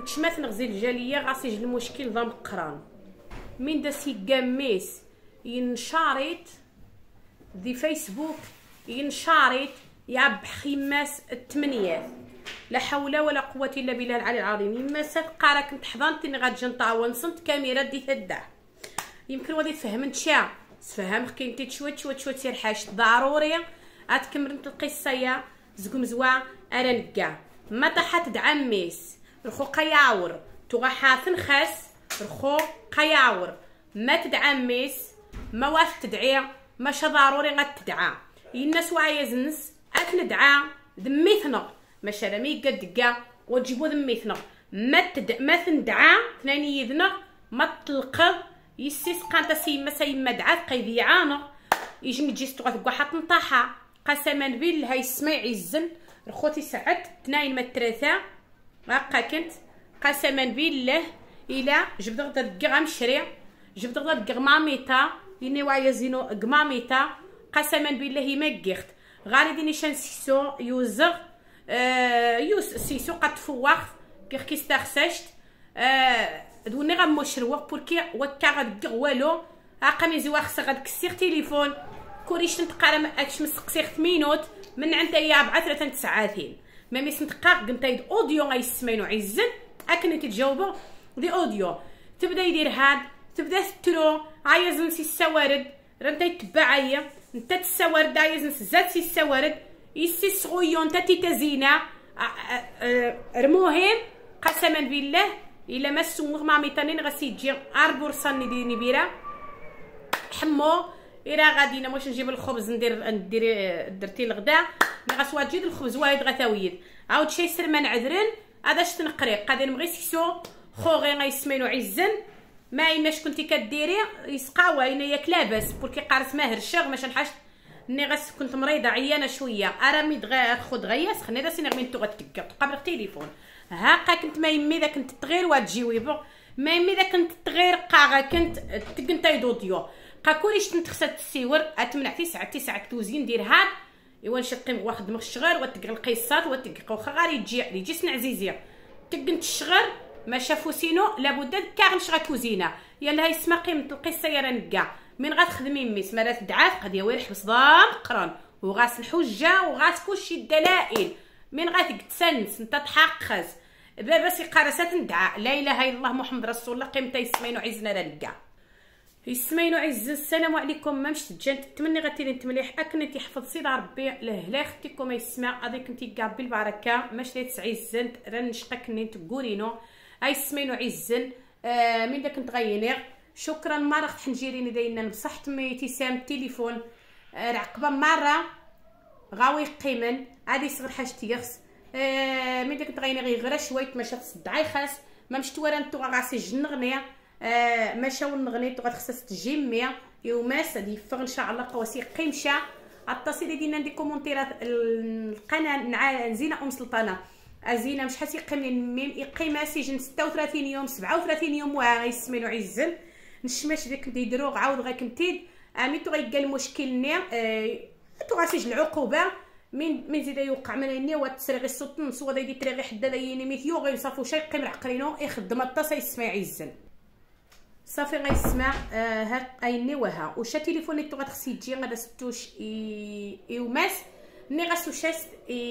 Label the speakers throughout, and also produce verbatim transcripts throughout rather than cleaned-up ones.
Speaker 1: وتشمات نغزي الجاليه غاسي المشكل ضم قران من دا سي قاميس ينشاريت دي فيسبوك ينشاريت يعب خماس الثمانيات لا حول ولا قوه الا بالله العلي العظيم. يما سابقه راه كنت حضنتني غتجي نطاون صنت كاميرا دي تدع يمكن ودي تفهمت شا تفهم كاين شويه شويه شويه سير حاجه ضروري غتكمل القصه يا زكم زوا انا نكا ما طاحت دعميس رخو قياور تو حاثن خاس رخو قياور ما تدعميس ما واث تدعي ماشا ضروري غتدعى الناس واعيه زنس اتندعى دميثنا ماشا رمي قد كاع وتجيبو دميثنا ما تد ما تندعى ثاني يذنا ما تلقى يسيس قانتا سيما سيما دعات قيديعانا يجي مجيستو غتقوا حط نطاحا قسما بالله يسمع يزن رخوتي سعد تناين ما ثلاثه هاكا كنت قسما بالله الا جبد غدا دقا مشري جبد غدا دقا ماميتا يني وايا زينو قماميتا قسما بالله ما كيخت غاري ديني شان سيسو يوزغ آه يوس سيسو قد فواخ كيخ كيستخسشت آه دوني غموشروق بوركي وكا غدق والو هاكا ميزي خصها غتكسيغ تليفون كوريش نتقرا ما اكش مسقسيغ مينوت من عند يا أربعة ثلاثة ساعاتين ما ميس نتقا قنتايد اوديو غيسمينو عزن اكن تجاوبوا دي اوديو تبدا يدير هاد تبدا ترو عايز نسي السوارد رانتا يتبع عيا انت تسوارد عايز نسي زاد سي السوارد يسي صغيون تاتي تزينه رموهين قسما بالله الا ما سوغ مع ميتانين غاسي تجي اربورصان ديني بيرا حمو إلا غادينا واش نجيب الخبز ندير ندير درتي الغدا مي غاسوا تجيب الخبز وايد غثاويد عاود شي سرمان عذرن هذا شت نقري قادر نبغي سيسو خوغي غيسمينو عزن ما ايماش كنتي كديري يسقاوا اين ياك لاباس بوركي قارس ماهر الشغ ماش نحاش ني غاس كنت مريضه عيانه شويه ارامي دغا خذ غياس خلينا سيني غمين تو غتكا قبل التليفون هاكا كنت ما يمي اذا كنت تغير وتجيوي بو ما يمي اذا كنت تغير قاغا كنت تكنتاي دوديو قاكوليش تنتخسات السيور اتمنع تسعة تسعة توزين دير هاد ايوا نشقي واخد دماغ الشغار وتقرا القيصات وتقرا واخا غير يجي يجي سن عزيزيه تقنت الشغار ما شافو سينو لابد كاع نشغا كوزينه يلا هاي اسمها قيمه القصه يا رنكا من غتخدمي ميس مرات تدعاف قد يوير حبس ضام قران وغاس الحجه وغاس كلشي الدلائل من غتكتسنس انت تحقز بس قراسات ندعى لا اله الا الله محمد رسول الله قيمته يسمينو عزنا رنكا يسمينو عز. السلام عليكم ما مشت تجان تمني غتيري انت مليح اكنتي حفظ سيدي ربي لهلا اختكم يسمع غادي كنتي كاع بالبركه ماش ليت عزن راه نشقك ني تقولينو اي سمينو عزن آه من داك نتغينير شكرا مره حنجيريني داينا بصح تمي تيسام التليفون آه عقبه مره غاوي قيمن عادي صغر حاجتي يخص آه من داك نتغينير غير شويه ماشا تصدعي خاص ما مشت ورا نتو غاسي جنغنيه آه ماشاو نغنيتو غتخصص تجيمي يوماس غادي يفغ ان شاء الله قواسي قيمشه اتصلي دينا ندي كومونتيرات القناه نزينه ام سلطانه ازينه مش حاسي قيمين ميم يقيم سجن ستة وثلاثين يوم سبعة وثلاثين يوم واه يسمينو عزل نشماش ديك ديدرو عاود غاكنتيد اميتو غيلقى المشكل ني آه تو غاسجن العقوبه من من زيد يوقع مني وتسرغي الصوت نص ودا يدي تريغي حدا دايني ميثيو غيصافو شي قيم عقرينو يخدم الطاسه يسمع عزل صافي غيسمع آه ها ايني وها وشا تليفوني تو غتخسي تجي غادا ستوش يوماس ني غاسوشاس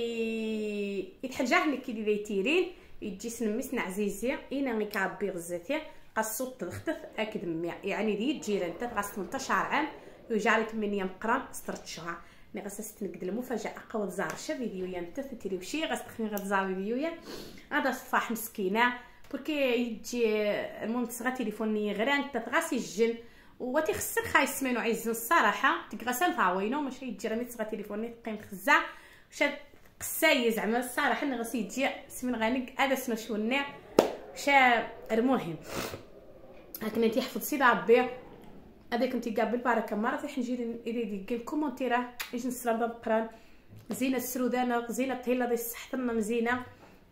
Speaker 1: يتحجعني كي دي تيرين يجي سنميس عزيزي انا غي كعبي غزاتي قصوت تخطف اكد مية يعني دي تجي انت غاس ثمانية عشر عام يجعل ثمانية مقران سترت شهر ني غاس تنقد المفاجاه قوه زار شا فيديو يا انت تريوشي غاس تخني غتزار فيديو يا هذا صفاح مسكينه بوركي يجي المهم تصغى تليفوني غير تغاسي الجن وتي خصك خاي سمينو عزن الصراحه تغسل فاوينو ماشي يجي رمي تصغى تليفوني تقيم خزع شاد قساي زعما الصراحه نغسي يجي سمين غانق هذا سنو شوني شا المهم لكن انت حفظ سيدي ربي هذاك انت قابل بركه مره في حنجي يدي دير كومونتيره ايش نسرب نقرا زينه السرودانه زينه الطهيله ديال الصحتنا مزينه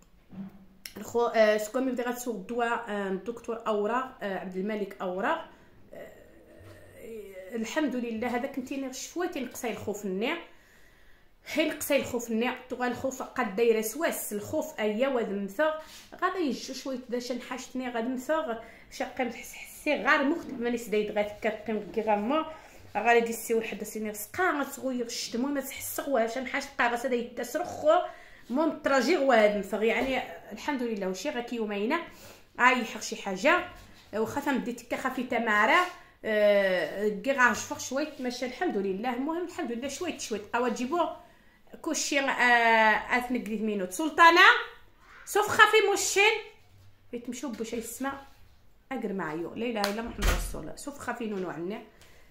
Speaker 1: الخو آه شكون اللي بغا تسوق الدواء آه الدكتور اوراق آه عبد الملك اوراق آه الحمد لله هذا كنتيني شويه نقصاي الخوف النيع حيل قصي الخوف ني تو الخوف قد دايره سواس الخوف ايا واد مثغ غادي يجو شويه باش نحاشتني غادي مثغ شاقي نحس حسي غير مخت ماني سدايد غادي كتقيم كيغاما غادي يسي واحد سيني سقا صغير الشت المهم ما تحس واش نحاش بقى غا دايد تسرخ المهم تراجي واد مثغ يعني الحمد لله وشي غا كيومينه اي حق شي حاجه واخا تمديت خفيفه معرا كي غنشفق شويه ماشي الحمد لله المهم الحمد لله شويه شويه بقاو تجيبو كلشي اثنك مينوت سلطانه سوف خافي موشين يتمشوا بوش يسمع اقر معايو لا اله الا محمد رسول الله سوف خافي نونو عنا.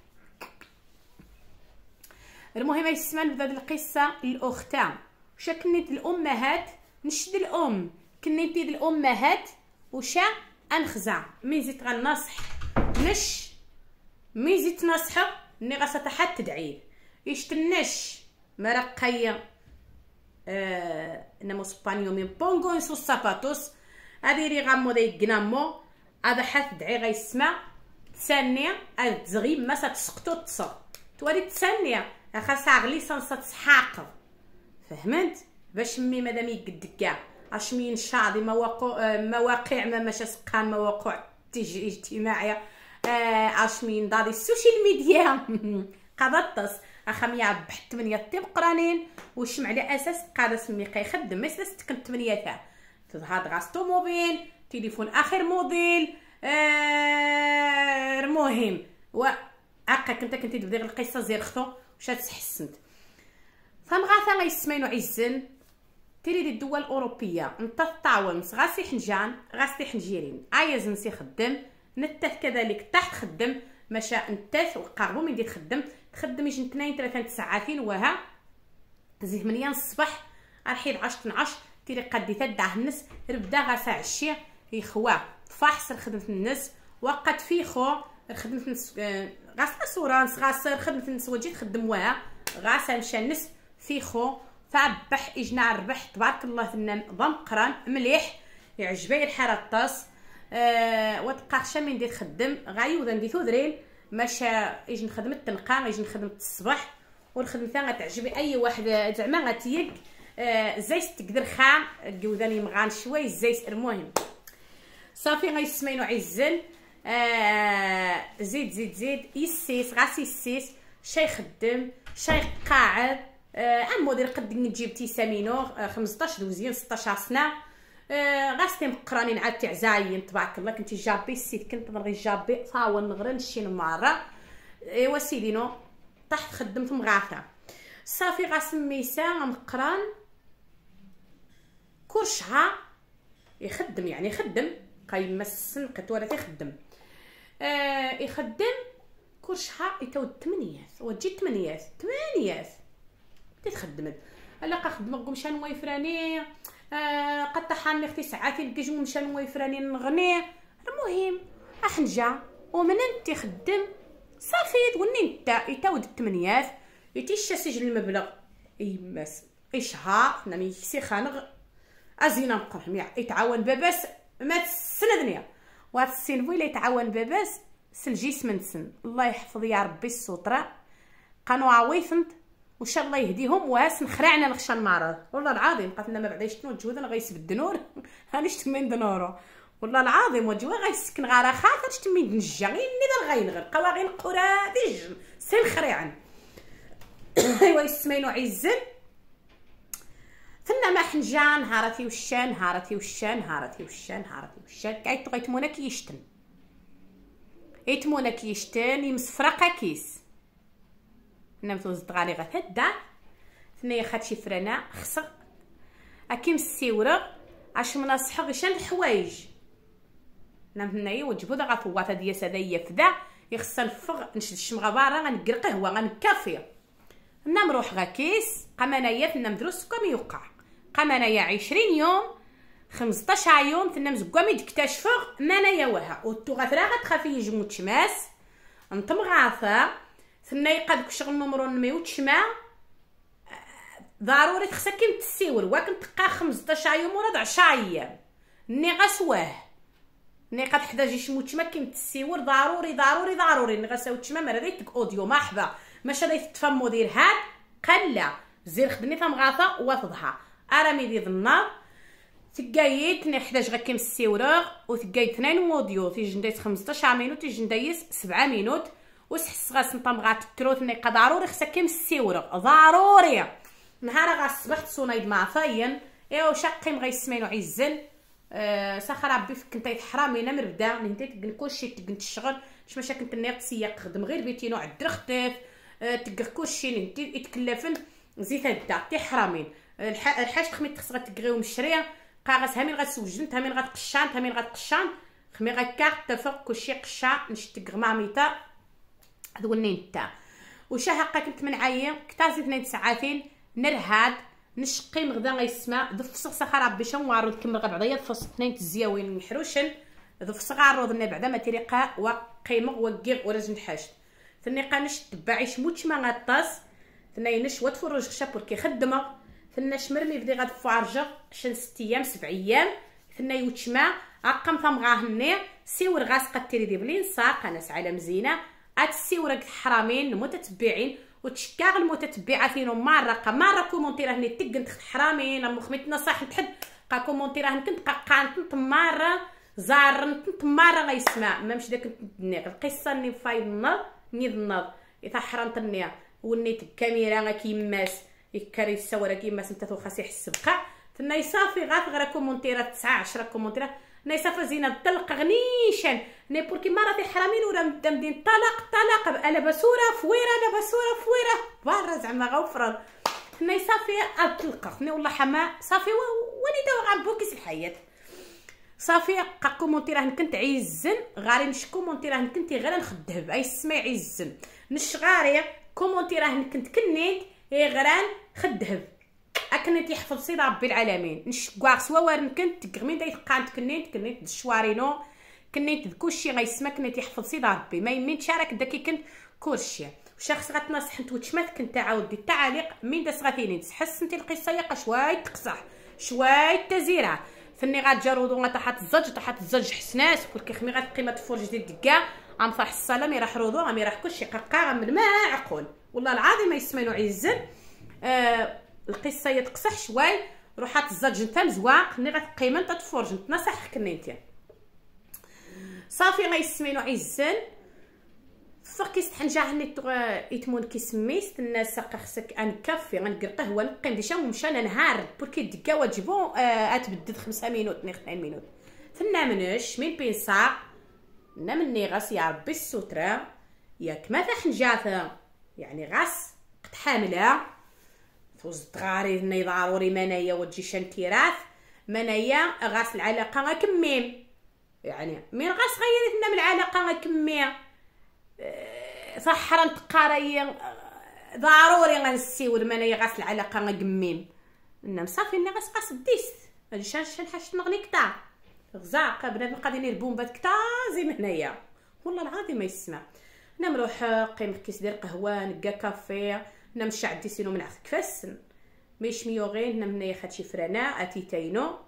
Speaker 1: المهم يسمع نبدا القصه الاختان وشا كنيت الامهات نشد الام كنيت الامهات وشا انخزع مين زيت غنصح نش مين زيت نصحه ني غاسه حتى تدعي يشتنش مرقيه آه نمو سبانيو من بونغو سو ساباتوس هادي ري غامو داي كنامو هذا حث دعي غيسمع ثانيه هاد تزغيب ما ستسقطو تص تولي ثانيه خاصها غليسان تصحاق فهمت باش مي مادام يقد كاع اش مين شاضي مواقع مواقع ما ماشي سقان مواقع اجتماعيه اش مين دادي السوشيال ميديا قضطس خمية بحت ثمانية طيب قرانين وشمع على اساس قاعده سمي كيخدم مثلا ستكن ثمانية تاع تظهر غاس طوموبيل تليفون اخر موديل آه المهم و هكا كنت كنت تبدا القصه زير خطو واش تحسنت فمغاثا غيسمينو عزن تيري دي الدول الاوروبيه انت الطاول غاسي حنجان غاسي حنجيرين ايا نسي خدم نتاث كذلك تحت خدم مشى نتاث وقاربو من دي تخدم تخدم يجي اثنين ثلاثه ساعات وها تزيه ثمانية الصباح الحين عشرة اثناش تيري قدي تدعه الناس ربدا غاسا عشيه يخوا فاحس خدمه الناس وقت فيخو خدمه الناس غاسا سورانس غاسا خدمه الناس وجيت خدم وها غاسا مشى الناس فيخو فعبح اجنا ربح تبارك الله ثنان ضم قران مليح يعجبني الحرطاس أه وتبقى من ندير خدم غايوضا ندي ثودرين ماشا يجي نخدم التنقا يجي نخدم الصباح والخدمه ثاني غتعجبي اي واحد زعما غتيك أه زي تقدر خا الجوذاني مغان شويه زي المهم صافي غيسمينو عزل أه زيد زيد زيد يسيس غاسي يسيس شي يخدم شي قاعد أه عمو دير قد نجيب تيسامينو أه خمسطاش دوزيام ستطاش سنه أه غاستي مقرانين عاد تاع زاين تبارك الله كنتي جابي السيت كنت نغي جابي طاول نغرى نشين مره ايوا سيدينو طحت خدمت مغاثه صافي غاسميسا مقران كل شهر يخدم يعني يخدم قيمسن قطوره تيخدم آه يخدم كل شهر يتود ثمانيات وتجي ثمانيات ثمانيات تتخدمت الا خدمه قوم شان ويفراني آه قد طحاني اختي ساعات نلقى مشان ويفراني نغني المهم احنجا ومن انت خدم صافي تقولني انت يتود الثمانيات يتيشا سجل المبلغ يماس اشهار نامي سي خانغ ازينا مقرهم يتعاون باباس ما تسندني وهاد السين ويلا يتعاون باباس سلجيس من سن الله يحفظ يا ربي السطره قانو عويفنت وان شاء الله يهديهم واس نخرعنا نخشى المرض والله العظيم قالنا ما بعدا شنو تجوذ غيسب الدنور هاني شتمين دنورو والله العظيم وجوا غيسكن غارا خاطر شتمين نجا غير ني غينغر قواغين قراديج سين خريعن ايوا يسمينو عزل ثنا ما حنجان هارتي وشان هارتي وشان هارتي وشان هارتي وشان كايتو غيتمونا كيشتن يتمونا كيشتن يمسفرقه كيس نمتو زدغالي غتهدا ثنيا خات شي فرانه خصك اكيم السيوره اش مناصحه غشان الحوايج نمت هنايا وجبو دا غطواطه ديال سدايا فدا يخص نفغ نشد الشمغه بارا غندير قهوه غنكافي نمروح غا كيس قمنايا ثنا مدروس كم يوقع قمنايا عشرين يوم خمسطاش يوم ثنا مزكوامي تكتشفغ مانايا وها وتغثرا غتخافي يجمو تشماس انت مغاثه ثنا يقاد شغل نمرو نميو تشما ضروري خصك كيم تسيور واكن تبقى خمسطاش يوم ولا عشرة ايام ني غسواه ني قد حدا جي شمو تشما كيم تسيور ضروري ضروري ضروري ني غساو تشما مرا ديتك اوديو مرحبا ماشي دايت تفهمو دير هاد قلا زير خدني تمغاطه وتضحى ارامي دي النار تقايت نحتاج غير كيم السيوراغ وتقايت اثنين موديو تيجي ندايت خمسطاش مينوت تيجي ندايس سبعة مينوت وسحس غاس نطمغات التروت نيقا ضروري خصها كيم السيوراغ ضروري نهار غا الصباح تصونايد مع فاين ايوا شاقيم غيسمينو عيزن أه ساخر ربي فك نتايت حرامي انا مربدا نتايت كلشي تقنت الشغل باش ماشا كنت نيق تسيق خدم غير بيتينو عد خطيف أه تقر كلشي نتي يتكلفن زيت هدا تي حرامين الحاج تخمي تخص غتقريو من الشريه قاغس هامين غتسوجنت هامين غتقشان هامين غتقشان خمي غكاع تفق كلشي قشا نشتق غماميطه ذونين تا وشا هكا كنت منعايا كتازي اثنين ساعتين نرهاد نشقي غدا غيسما ضفصق سخا ربي شنو نوارو نكمل غا بعضيا فص اثنين تزياوين محروشن ضفصق عروضنا بعدا ما تريقا وقيمه وكيغ ورز نحاشت ثني قانش تبعيش موتش ما غطاس ثني نش وتفرج خشا بركي خدمه ثني شمرمي بدي غاد فارجه شن ست ايام سبع ايام ثني يوتشما عقم ثمغاهني سيور غاس قتيري دي بلين ساق ناس على مزينه اتسيورك حرامين المتتبعين وتشكاغ المتتبعاتين مره مره كومونتيره هني تقنت حرامين ام خميت نصاح تحد قا كومونتيره كنت قانت مره زارنت مره غيسمع ما مش داك النيق القصه ني فايضنا ني ضنض اذا حرمت النيا ونيت الكاميرا كيماس يكري الصوره كيماس انت خاص يحسب قا ثنا صافي غاف غير كومونتيره تسعة عشرة كومونتيره نايصافه زينه طلق غنيشان ني بوركي مره في حرامين ولا مدين طلق طلق الا بسوره فويره انا بسوره فويره برا زعما غوفر ناي صافي اطلق ني والله حما صافي وني داو غا بوكيس الحياه صافي قا كومونتيره كنت عيزن غاري نش كومونتيره كنت غير نخدهب اي سما عيزن نش غاري كومونتيره كنت كنيت غيران خدهب اكنت يحفظ سيد ربي العالمين نش كواع سوا وارن كنت تقمين دايت قانت كنيت كنيت الشوارينو كنيت كلشي غيسما كنيت يحفظ سيد ربي ما يمين شارك داكي كنت كلشي شخص غتنصح نت وتشمات كنت عاود دي التعاليق من داس غاتيني تحس انت القصه يقا شويه تقصح شويه تزيره ثني غاتجرودو غطاحت الزج طاحت الزج حسناس بركي خمي غتقيمه تفرج ديال الدكا عم صح الصلاه مي راح رودو عم راح كلشي قرقاغ من ما عقول والله العظيم ما يسمينو عزن آه القصه يتقصح شوي روحات الزج نتا مزواق ني غتقيمه نتا تفرج نتنصح كنيتي صافي غيسمينو عزن فك كيستحنجا هني يتمون كيسميست الناس خصك ان كافي غنقر قهوه نقيم ديشا ومشى نهار بركي الدكا واجبو اتبدد خمسة مينوت ني اثنين مينوت ثنا منش من بين ساق نا مني غاس يا ربي الستره ياك ما تحنجاثا يعني غاس قد حامله فوز غاري ني ضروري منايا وتجي شنتيراث منايا غاس العلاقه غكميم يعني من غاس غيرتنا من العلاقه غكمي صح رانت قرايه ضروري غنسيور منايا غاس العلاقه غكميم انما صافي اني غاس قاس ديست هادي شان شان حاش نغني كتا غزاق بنادم قاعدين البومبات كتا زي من هنايا والله العظيم ما يسمع انا نروح قيم كيس ديال قهوه نكا كافي نمشي عندي سينو من عفك فاسن ميش ميوغين نمني خاتشي فرانا اتيتاينو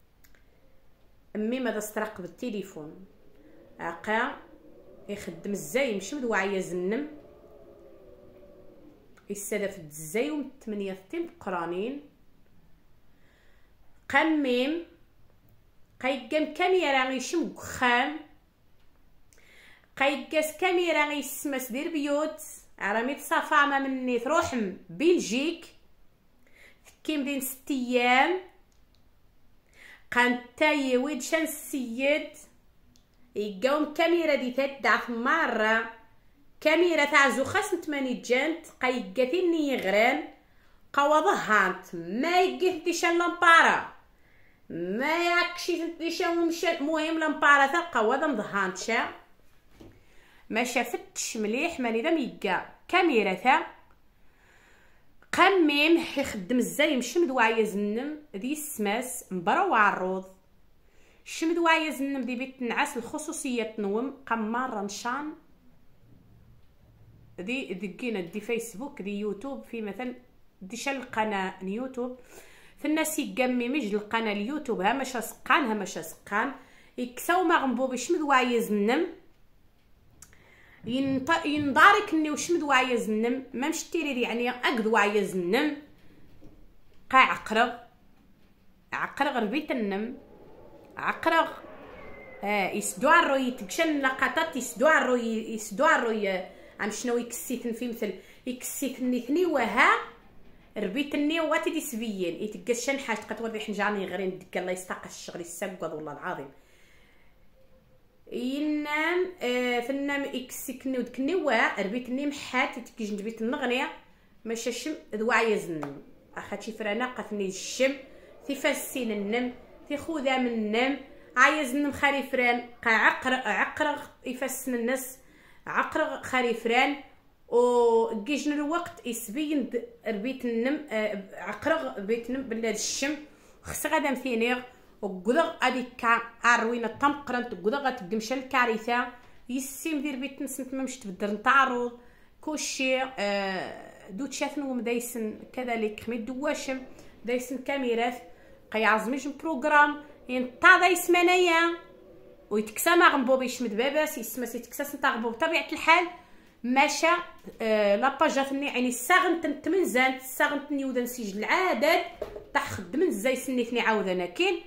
Speaker 1: امي ماذا استرق بالتليفون اقا يخدم الزاي مش مدوعيه زنم يستدف الزاي وم ثمانية تيم قرانين قميم قيقم كاميرا غيشم خام قيقاس كاميرا غيسمس دير بيوت عراميت صافا ما مني تروحم بلجيك كيم دين ست ايام قانتاي ويد شان السيد يقاوم كاميرا دي تدعف مره كاميرا تاع زوخاس نتماني جانت قيقاتيني يغران قواضه هانت ما يقيت ديشان لامبارا ما ياكشي ديشان ومشى المهم لامبارا تا قواضه مضهانتشا ما شافتش مليح ماني دام يقا كاميرا تا قميم يخدم الزاي مشي مدواعيه زنم دي السماس مبرو عروض شمد واعيه زنم دي بيت نعاس الخصوصيه نوم قمار نشان دي دقينا دي فيسبوك دي يوتيوب في مثلا دي شال القناه يوتيوب فالناس يقمي مج القناه اليوتيوب ها ماشا سقان ها ماشا سقان يكساو ما غنبو بشمد واعيه زنم ينط... ينضارك اني وشمد واعيه زنم ما مشتيري يعني اقد واعيه زنم قا عقرغ عقرغ ربيت النم عقرغ آه يسدو الروي تكشن لقطات يسدو الروي يسدو الروي عم شنو يكسيتن في مثل يكسيتني ثني وها ربيتني واتي دي سبيين يتقشن حاجه قتوري حنجاني غير ديك الله يستقى الشغل يسقط والله العظيم ينام آه فنام يكسيكني ودكني وها ربيتني محات يتكيج نبيت النغنيه ماشي شم ذوا يزن اخاتي فرانا قتني الشم تفسين النم تخوذا من النم عايز نم خاري فران قا عقر عقرغ يفسن الناس عقرغ خاري فران و كيجن الوقت يسبين ربيت النم عقرغ بيت نم بلاد الشم خص غادا مثينيغ وقدغ هذيك عروينه طمقرنت قدغ تقمش الكارثه يسيم دير بيت نسنت ما مش تبدر نتعرض كلشي دوت شاثن ومدايسن كذلك خميد دواشم دايسن كاميرات قيعزمج بروغرام ينطا دايس منايا ويتكسى ما غنبو باش مد باباس يسمى سيتكساس نتا غنبو بطبيعه الحال ماشا آه لاباجاتني يعني ساغنت تمنزان ساغنتني ودا نسجل العادات تاع خدمت زي سنيتني عاود انا كاين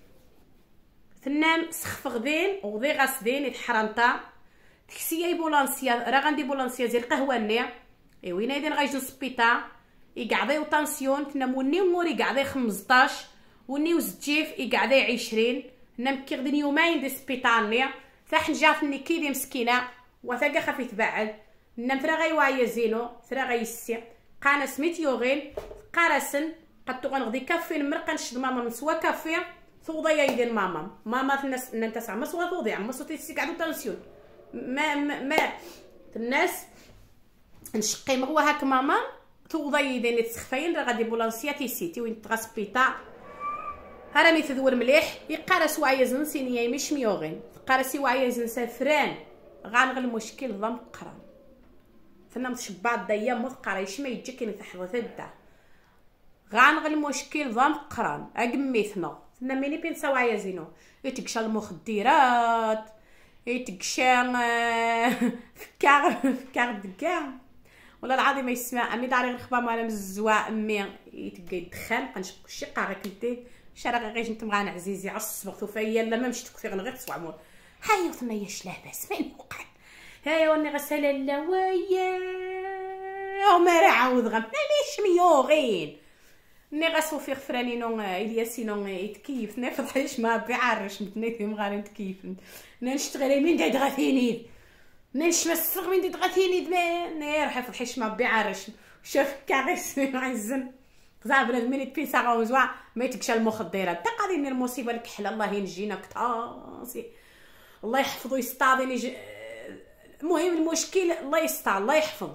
Speaker 1: فنام سخف غدين وغدي غاسدين يتحرنطا تكسي اي بولانسيا راه غندي بولانسيا ديال قهواني اي وين ايدين غايجي للسبيطار يقعديو طانسيون تناموني موري قعدي خمسطاش وني وزجيف يقعدي عشرين نام كي غدين يومين دي سبيطارني ثاح نجاتني كيدي مسكينه وثاقا خفيت بعد نام ثرا غيوايا زينو ثرا غيسي قانا سميت يوغين قارسن قد غنغدي كافي المرقه نشد ماما نسوا كافي ثوضا يدين ماما ماما الناس انت تسعى مسوا ثوضي عم صوتي تسقعدو طانسيون ما ما, ما الناس نشقي مغوا هاك ماما ثوضا يدين تسخفين راه غادي بولانسياتي سيتي وين تغا سبيطار هرمي تدور مليح يقارس وايزن سينيا مش ميوغين قارسي وايزن سافران غانغ المشكل ضم قران فنمت شباط دايا مثقرا يشما يجيك نتحضر تدا غانغ المشكل ضم قران اقميثنا فنا ميني بين سوايا زينو يتكشى المخدرات يتكشى فكار فكار دكا والله العظيم ما يسمع امي داري الخبا مالا مزوا امي يتقى يدخن كنشق شي قاغا كنتي شرا غير انت مغانا عزيزي عصبغ ثوفيا لا ما مشيت كثير غير تسوع مول هاي وثنا ياش لاباس ما يوقع هاي وني غساله لا ويا وما راه عاود غم ماشي ميوغين ني غاسو في خفرانينو الياسينو يتكيف نفضحش ما بعرش متنيتي مغاري نتكيف نشتغل من داد غثيني نش مسخ من داد غثيني ني راح يفضحش ما بعرش شاف كاغيس عزن زعبنا مينيت بيسا غوزوا ما يتكشى المخدرات تقاليني المصيبه الكحله الله ينجينا كطاسي الله يحفظو يستعضيني ج... المهم المشكل الله يستر الله يحفظ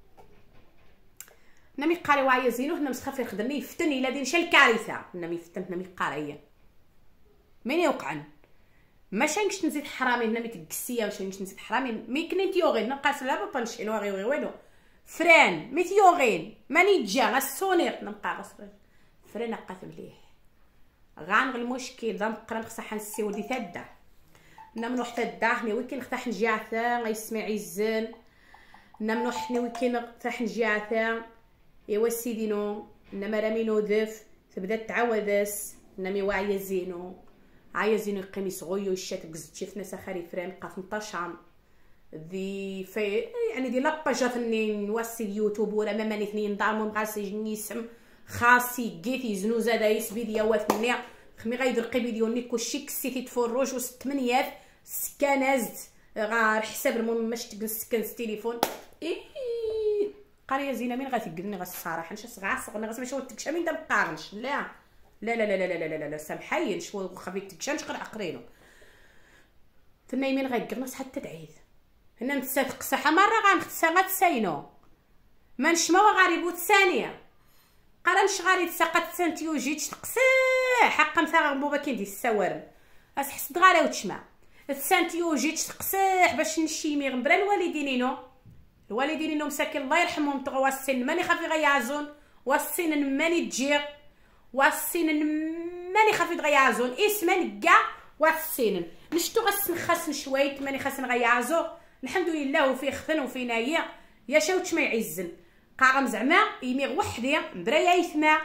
Speaker 1: نمي قاري واعيه زينو هنا مسخفي خدمني يفتني الا دين شا الكارثه نمي فتنت نمي قاريه مين يوقعن ماشي نكش نزيد حرامي هنا مي تكسيه واش نكش نزيد حرامي مي كنيت يوغين نقاس لا با نشيلو غير غير والو فران ميثيوغين ماني جا غسونيق نبقى غصر فران نقات مليح غانغ المشكل ضم قران خصها حنسي ولدي تدا نمنو حتى داخني ويكين ختاح نجاثا غيسمع عزن نمنو حني ويكين ختاح نجاثا ايوا سيدينو انما رامينو ذف تبدا تعاودس نمي واعيه زينو عايه زينو قميص غيو الشات قزتي ناس خاري فران بقى ثمنطاش عام ذي في يعني دي لاباجاتني نوصي اليوتيوب ولا ما ماني اثنين ضامن غاسي نيسم خاصي جيتي زنو زادا يس فيديوهات مني خمي غيدير قي فيديو ني كلشي كسيتي تفرج وست ثمانيات سكانازت غير حساب المهم ماش تسكن التليفون اي قريه زينه مين غتقلني غا الصراحه نشا صغاصغ انا غاسمع شو تكشا مين دا مقارنش لا لا لا لا لا لا لا لا سامحين شو خفيت تكشا نشقر عقرينو تنايمين غيقرنص حتى تعيد هنا نتساتق صحه مره غنختسا غتساينو ما نشماو غاريبو الثانيه قرا غاري تساقط سانتيو جيت تقصيح حقا مثلا بوبا كيدير السوارن اسحس دغاري وتشمع السانتيو جيت تقصيح باش نشيمي غنبرا الوالدينينو الوالدينينو مساكن الله يرحمهم طغوا السن ماني خافي غيعزون والسن ماني تجيغ والسن ماني خافي غيعزون اسمان كاع والسن نشتو غسن خاصن شويه ماني خاصن غيعزو الحمد لله وفي خفن وفي نايا يا شاوتش ما يعزن قارم زعما يميغ وحدي مبرايا يسمع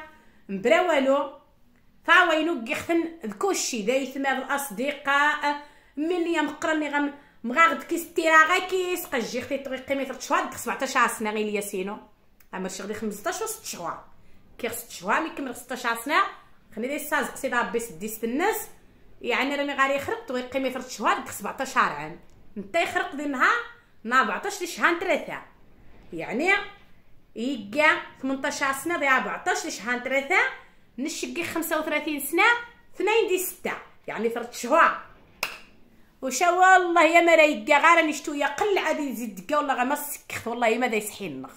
Speaker 1: مبرا والو فاوينو كيختن كلشي دايت مع الاصدقاء من يا مقرني غم مغاغد كيستيرا غا كيس قجي ختي طريقي متر شهور سبعطاش سنه غير ياسينو اما شي غادي خمسطاش و ست شهور كي ست شهور ملي كمل ستطاش سنه خليني داير سازق سي ربي سديست الناس يعني راني غادي يخرق طريقي متر شهور سبعطاش عام نتا يخرق ديال النهار أربعطاش شهر ثلاثه يعني يكا ثمنطاش سنه ديال أربعطاش شهر ثلاثه نشقي خمسة وثلاثين سنه اثنين دي ستة يعني ثلاث شهور وشا والله يا ما رايقا غير راني شتويه قل عاد يزيد دكا والله غير ما سكخت والله ما دا يسحينخ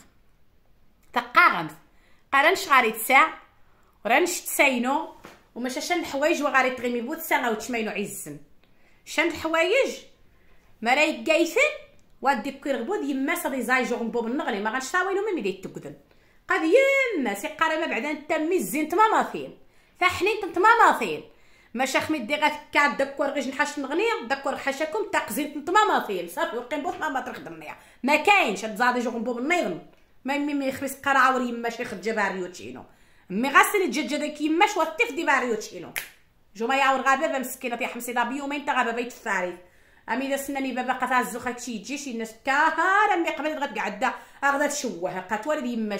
Speaker 1: تقاغمت قال نش غاري تساع ورانش تساينو وماشا شان الحوايج وغاري تغيمي بوت ساعه وتشمينو عزن شان الحوايج ما رايقا يثن وادي كي رغبو يما صدي زايجو غنبوب النغلي ما غنشطاوينو ما ميدي تقدن قاد يما سي قاره ما بعدا نتمي الزين تماماثين فحنين تماماثين ماشا خمي دي غاتكا دكور غير نحاش نغنيه دكور حاشاكم تاقزين تماماثين صافي وقيم بوط ما تخدمنيا ما كاينش هاد زادي جو غنبوب النيضن ما يمي ما يخرس قرعه وري يما شي خرج باريوتشينو مي غاسلي الدجاجه داك يما شوا الطيف دي باريوتشينو جو ما يعاور غابه مسكينه تي حمسي دا بيومين تا غابه بيت الثالث امي اذا سناني بابا قطع الزخه كشي يجي شي ناس كهار مي قبل غتقعد غادا تشوه قات والد يما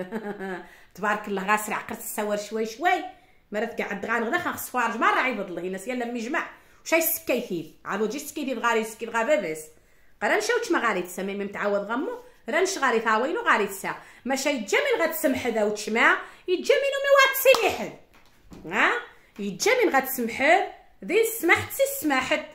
Speaker 1: تبارك الله غاسر عقرت السوار شوي شوي مرات قعد غان غدا خاص فارج مره عيبد الله الناس يلا مجمع وشاي السكيثيل عادو جي سكيثيل غاري سكيت غابه بس قرا نشاوش ما غاري تسمي متعود غمو رانش غاري ثاوينو غاري تسا ماشا يتجمل غتسمح ذا وتشمع يتجملو مي واتسمح ها يتجمل غتسمح ذي سمحت سي سمحت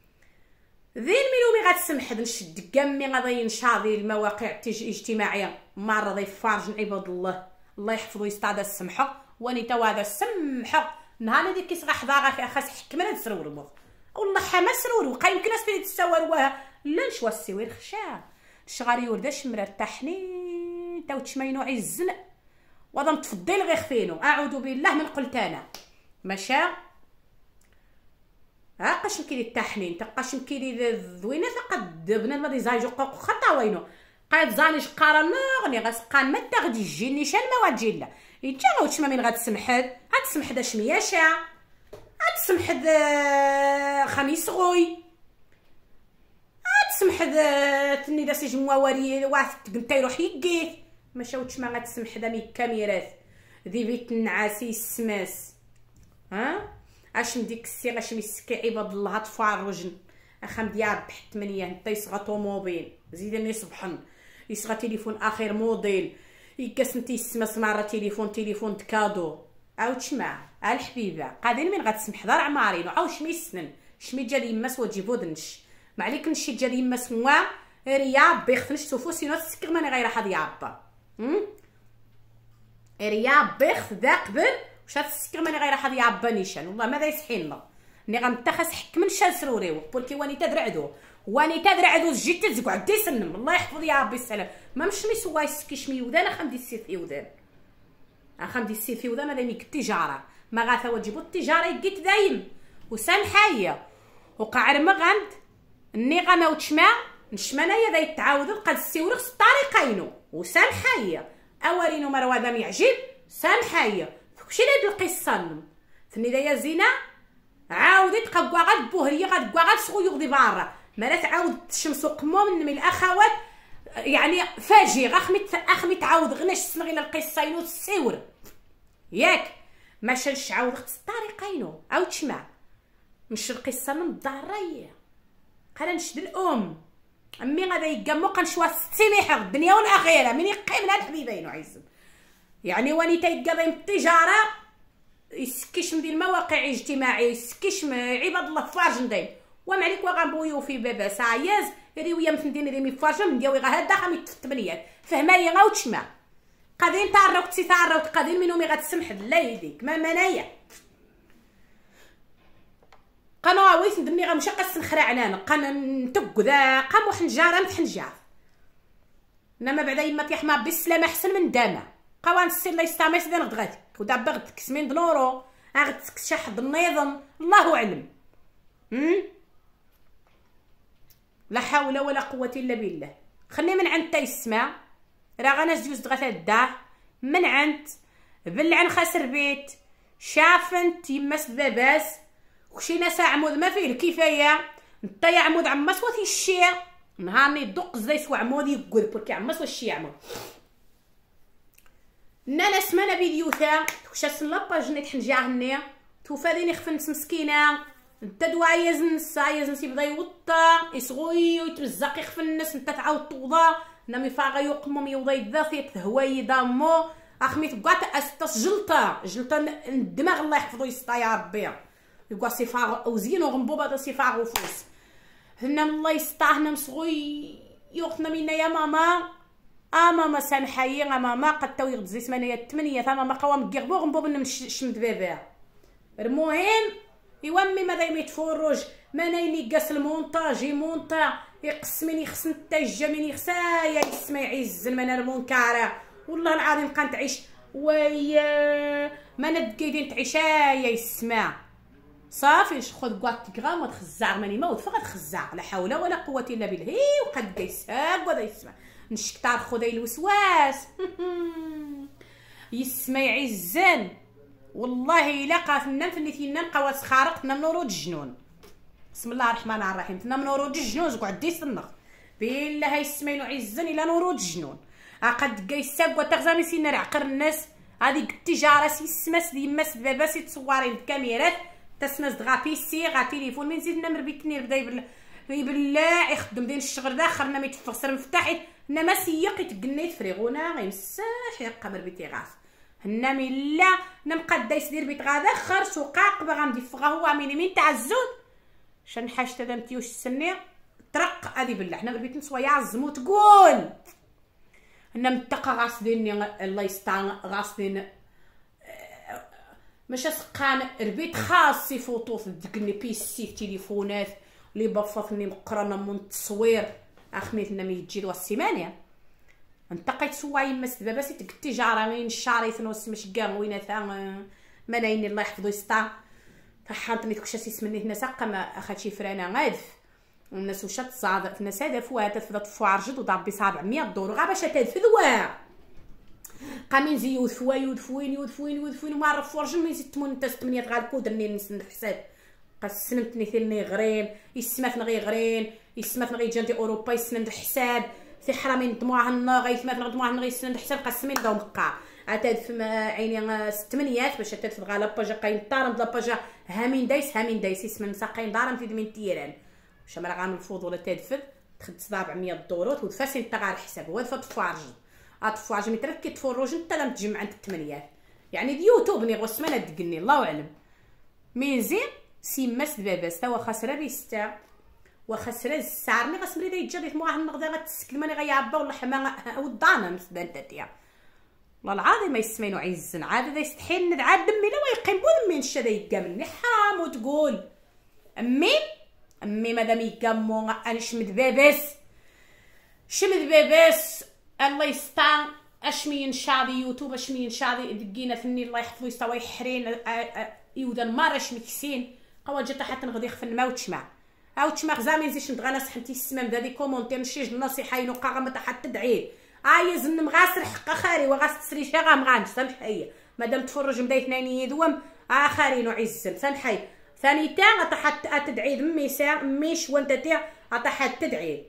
Speaker 1: ذي الميلو مي غتسمح نشد كامي غادي ينشاضي المواقع الاجتماعيه مره ضيف فارج عباد الله الله يحفظو يستعد السمحه واني تا هذا السمحه نهار اللي كيصغى حضاغا خاص يحكم لها تسرور المخ والله حما سرور وقا يمكن اسفلي تسوى رواها لا نشوى السوير خشا الشغاري ورده شمرا تحني تا وتشمينو عزن وضم تفضيل غير خفينو اعوذ بالله من قلت انا مشى ها قاش كيدي التحنين تقاش كيدي الذوينه فقد بنادم غادي يزايجو خطا وينو قاد زانيش قارن غني غاسقان ما تاخدي جيني شان ما واجيلا يجا وتشما من غتسمحد غتسمحد اش مياشا غتسمحد خميس غوي غتسمحد تني دا سي جمواري واحد تقنتا يروح يقيت ما شاوتش ما غتسمحد مي كاميرات ذي بيت النعاسي السماس ها اش مديك السي اش مسكي عباد الله تفارجن اخام ديال ربح ثمانية نتا يصغى طوموبيل زيدني صبحن يصغى تليفون اخر موديل يكاس نتي السماس مره تليفون تليفون تكادو عاود شمع الحبيبه قادين من غتسمح دار عمارين عاود شمي السنن شمي جا يماس وتجيبو دنش ما عليك نشي جا يماس نوا ريا بيختنش سوفو سينو تسكر ماني غير حد يعبا هم ريا بيخت ذا قبل واش تسكر ماني غير حد يعبا نيشان والله ماذا يسحيلنا ني غنتخس حك من شال سروريو بولكي واني تدرعدو واني تدرعدو جيت تزكو عدي سنم الله يحفظ يا ربي السلام ما مش مي سوا يسكي شمي ودان خم دي السيف يودان اخم دي السيف يودان هذا ميك التجاره ما غاثا وجيبو التجاره يقيت دايم وسامحايا وقعر مغند ني غما وتشمع نشمانايا ذا يتعاودو قد السيورخ الطريقينو وسامحايا اولينو مروا ذا يعجب سامحايا فكشي هاد القصه ثني دايا زينه عاودت قبوا غاد بوهريه غاد بوا غاد سغو يغدي برا مرات عاود الشمس وقموم من الاخوات يعني فاجي غخمت اخمي تعاود غناش تسمعي القصه السيور ياك ما شالش عاود خت الطريقينو عاود شمع نشر القصه من الداريه قال نشد الام امي غادا يقامو قنشوا السميحه الدنيا والاخره من يقيم هاد حبيبين عزم يعني واني تيقضي التجاره يسكيش من المواقع الاجتماعيه يسكيش عباد الله فارجن دايم وما عليك وغنبويو في بابا ساياز ريويا مفندين ريمي فارجن من ديوي غا هدا خمي الثمانيات فهمايا غا وتشمع قادين تعرفت سي تعرفت قادين منهم غتسمح لا يديك ما منايا قنوا ويس ندمي غنمشي قاس نخرعنان قنا نتق ذا قام واحد الجاره متح الجار انما بعدا يما تيحما بالسلامه احسن من داما قوان السير لا يستعمل سيدي نغدغاتك ودابا غتكس من دنورو غتكس شحد النظام الله اعلم هم لا حول ولا قوه الا بالله خلي من عند تا يسمع راه غنزيوز دغا الدار من عند بلعن خسر بيت شافنت يمس باباس وشي ناس عمود ما فيه الكفايه انت يا عمود عمس وثي الشيع نهارني دق زي سوا عمود يقول بركي عمس والشي عمود نانا سمانا فيديو ثا وشا سلابا جنيت حنجا هنيا توفاديني خفنت مسكينه انت دوا يزن سايزن سي بدا يوطا يسغوي ويتمزق يخفن الناس انت تعاود توضا نامي فاغا يقمم يوضي ذاثيت هواي دامو اخمي تبقات استس جلطه جلطه الدماغ الله يحفظو يسطا يا ربي يبقى صفاغ اوزين وغنبوبه دا صفاغ وفوس هنا من الله يسطا هنا مسغوي يوقتنا منا يا ماما اه ماما سامحايا ماما قد تو يغدزي ثمانية ثمانية ثما ما قوام كيغبو غنبوب نمشمد بابا المهم يومي ما دايما يتفرج ما نايني قاس المونتاج يمونطا يقسمني خصن التاجه من يخسايا يسمع يعز من المنكره والله العظيم كانت تعيش ويا ما ندقيدين تعيشايا يسمع صافي خذ كواط غرام وتخزع ماني موت فقط خزع لا حول ولا قوه الا بالله هي وقد يساب ودا يسمع نشكتار خدي الوسواس يسمع يعزن والله الا قاتلنا فنيتينا نبقاو خارقنا من ورود الجنون بسم الله الرحمن الرحيم تنا من ورود الجنون قعد يسنخ بالله يسمعوا عزن الى ورود الجنون اقد قيساب وتغزامي سينا عقر الناس هذيك التجاره سيسمس دي مس بابا سي تصوري الكاميرات تسمس دغا بيسي غا تليفون من زيدنا مربيتني بدا يبل بالله يخدم دين الشغل داخلنا ما يتفسر مفتاحي انما سيق يتقنيت فريغونا غيمساح يبقى مربيتي غاس هنا من لا نبقى دايس دير بيت غادا خر سوقاق باغا ندفغا هو ميني من تاع الزود شن حاجه تدمتيوش السني طرق هادي بالله حنا بالبيت نسوا يعزمو تقول هنا متقى غاصديني الله يستعان غاصدين ماشي سقان ربيت خاص يفوتو في دقني بيسي في تليفونات لي بفطني مقرنه من التصوير اخميتنا مي تجي دوا السيمانه انتقيت سوا يمس بابا سي التجاره وين الشاري ثنوس مش كاع وين ثا ما ناين الله يحفظو يسطا فحانتني كلشي سمني هنا ساقه ما اخذ شي فرانه غادف والناس وشات تصاد الناس هدفوا تفضل فوارجد وضربي سبعمية دور غا باش تنفذوا قامين زي يوثفوا يوثفوين يوثفوين يوثفوين وما عرف فرجن من ست تمون تا ستمنية غالكو درني نسند الحساب قسمتني ثني غرين يسمات نغي غرين يسمات نغي جانتي اوروبا يسند الحساب في حرامين دموعهن غيثمات نغ دموعهن غي يسند الحساب قسمين داو مقع عتاد في عيني ستمنيات باش عتاد في غا لاباجا قاين طارم لاباجا هامين دايس هامين دايس اسم مساقين دارم تيد من تيران واش مرا غامل الفضول تدفد تخد سبعمية دورات ودفاسي انت غا الحساب هو دفا تفارج اتفارج مي تركي تفرج انت لم تجمع انت الثمانيات يعني اليوتيوب ني غو سمانه دقني الله اعلم مين زين سيماس باباس تا واخا سرا بيستا واخا سرا السعر مي غاسمري دا يتجري مو واحد النغدا غتسكل ماني غيعبا ولا حما ودانا مسبان تاتيا والله العظيم ما يسمينو عزن عاد دا يستحيل ندعى دمي لا ويقيم بو دمي نشا دا يقامني حرام وتقول امي امي مادام يقامو انا شمد باباس شمد باباس الله يستان اشمي نشاضي يوتيوب اشمي نشاضي دقينا ثني الله يحفظو يستوى يحرين يودن مارا شمكسين قوا جات حتى نغدي خفن ما وتشمع ها وتشمع غزامي نزيد ندغا سحنتي السمام دادي كومونتير نشيج النصيحه ينوقا غا حتى تدعي ايا زن مغاسر حقا خاري وغاس تسري شي غا مغانج سامحي مادام تفرج مدا اثنين يدوم اخرين نوع عزل سامحي ثاني تا عطا حتى تدعي دمي سا ميش وانت تا عطا حتى تدعي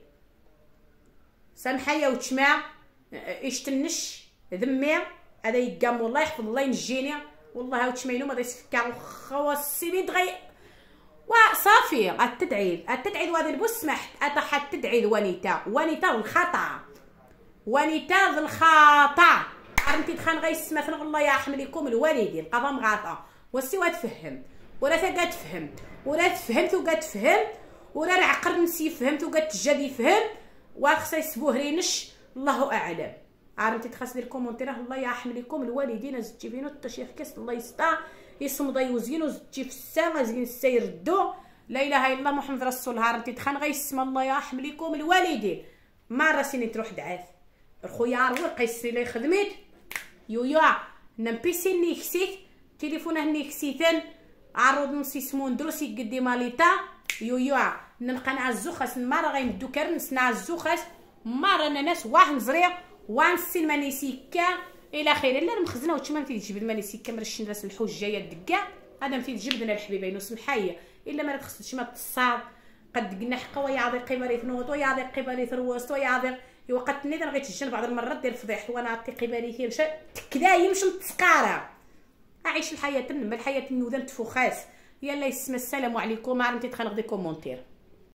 Speaker 1: سامحي وتشمع ايش تنش ذمي هذا يقام والله يحفظ الله ينجيني والله هاو تشمينو ما يسفكا خواسي بيد غي وصافي غتدعي غتدعي هذا البو سمحت اتا حتى تدعي الوانيتا وانيتا الخطا وانيتا الخطا عرفتي دخان غيسمى ثنا الله يحملكم الوالدين قضا غاطا وسي تفهم ولا تا تفهم ولا تفهمت وكا تفهم ولا العقل نسي فهمت وكا تجادي فهم وخصا يسبوه رينش الله اعلم عرفتي تخاص دير كومونتير الله يحملكم الوالدين زتي بينو حتى شي كاس الله يسطا يصمد يوزينو زتي في السما زين السير الدو لا اله الا الله محمد رسول الله عرفتي تخان غيسمى الله يحملكم الوالدين ما راسيني تروح دعاث الخيار وقيسي لي خدمت يويا نمبيسي ني كسيت تليفونه ني كسيتن عرض نسي سمون دروسي قدي ماليتا يويا نلقى نعزو خاص مره غيمدو كرنس نعزو خاص مره انا ناس واحد نزريع وان السينما نيسيكا الى خير. لا المخزنه وتما متي تجيب الماني سكه مرشين راس الحوج جايه الدكا هذا متي تجبدنا الحبيبين وسمحايا الا ما خصتش ما تصاد قد قلنا حقا ويا عاضي قبالي ثنوط ويا عاضي قبالي ثروست ويا عاضي وقت نيت غيتجن بعض المرات دير فضيحت وانا عطي قبالي كي مشى كدا يمشي متسقاره. اعيش الحياه نما الحياه النوذه نتفوخاس. يلا يسمى السلام عليكم. عرفتي تخنق دي كومونتير.